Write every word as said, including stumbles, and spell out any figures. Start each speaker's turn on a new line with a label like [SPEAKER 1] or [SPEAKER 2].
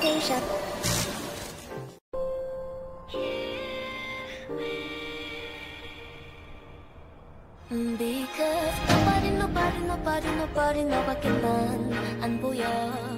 [SPEAKER 1] station. Because nobody, nobody, nobody, nobody 너밖에 난 안 보여.